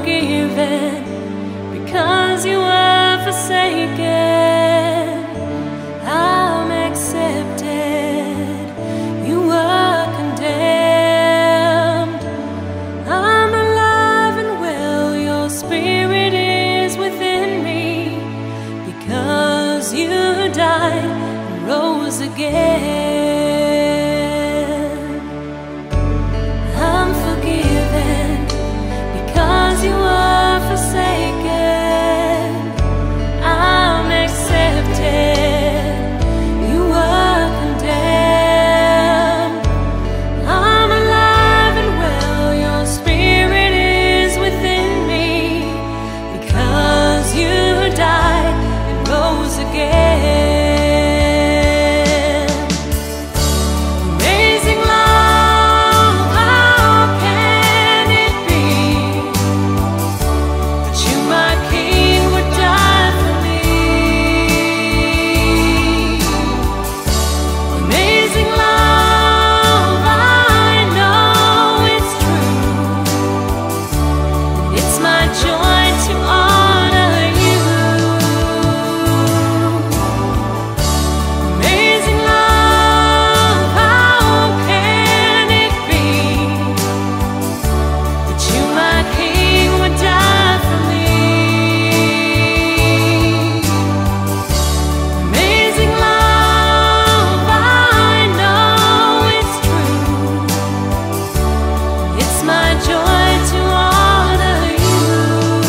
forgiven because you were forsaken. I'm accepted, you were condemned. I'm alive and well, your spirit is within me, because you died and rose again. I'm forgiven because you were forsaken. I'm accepted, you were condemned. I'm alive and well, your spirit is within me, because you died and rose again. Amazing love, how can it be that you, my King, would die for me? Amazing love, I know it's true. It's my joy to honor you. Amazing love, how can it be that you, my King, would die for me? Amazing love, I know it's true. It's my joy to honor you.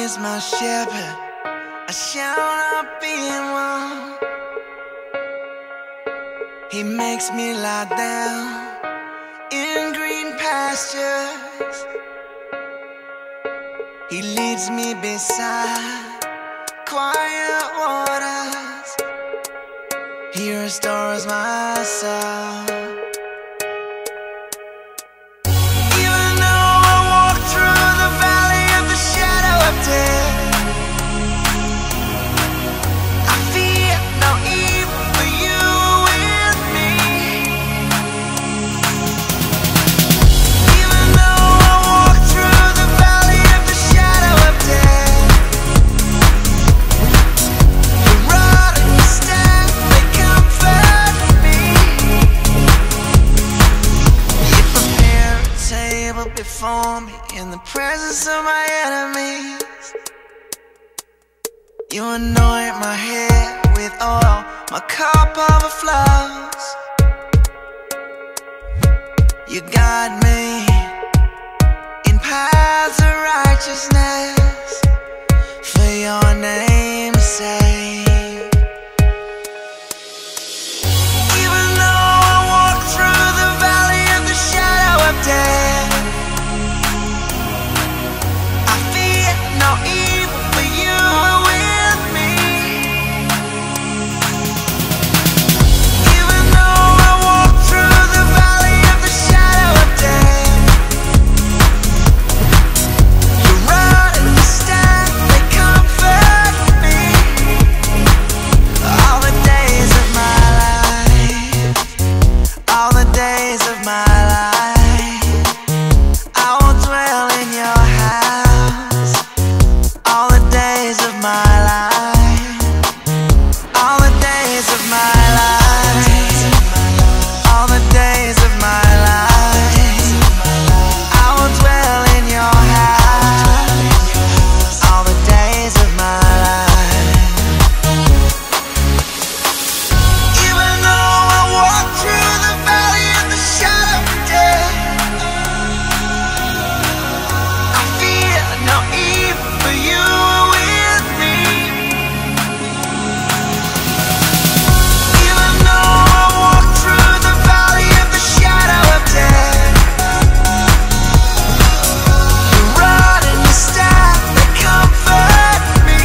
is my shepherd, I shall not be in want. He makes me lie down in green pastures. He leads me beside quiet waters. He restores my soul. Even though I walk through the valley of the shadow of death, I fear no evil, for you are with me. Even though I walk through the valley of the shadow of death, your rod and your staff, they comfort me. You prepare a table before me in the presence of my enemies. You anoint my head with oil, my cup overflows. You guide me in paths of righteousness for your name's sake. Even though I walk through the valley of the shadow of death, I fear no evil, for you are with me. Even though I walk through the valley of the shadow of death, your rod and your staff, they comfort me. All the days of my life, all the days of my life, I will dwell in your house. All the days of my life, all the days of my life, all the days of my life, I will dwell in your house. All the days of my life. Even though I walk through the valley of the shadow of death, I fear no evil, for you are with me. Even though I walk through the valley of the shadow of death, your rod and your staff, they comfort me.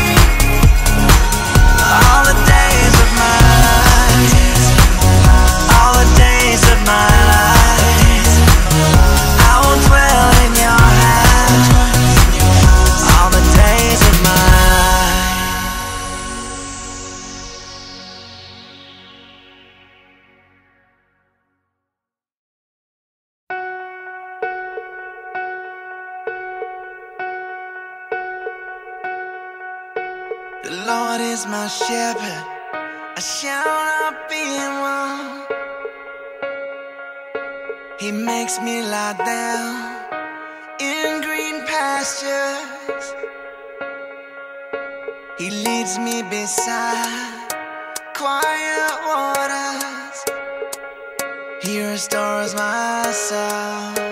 All the days of my life, all the days of my life, I will dwell in your house. All the days of my life. The Lord is my shepherd, I shall not be in want. He makes me lie down in green pastures. He leads me beside quiet waters. He restores my soul.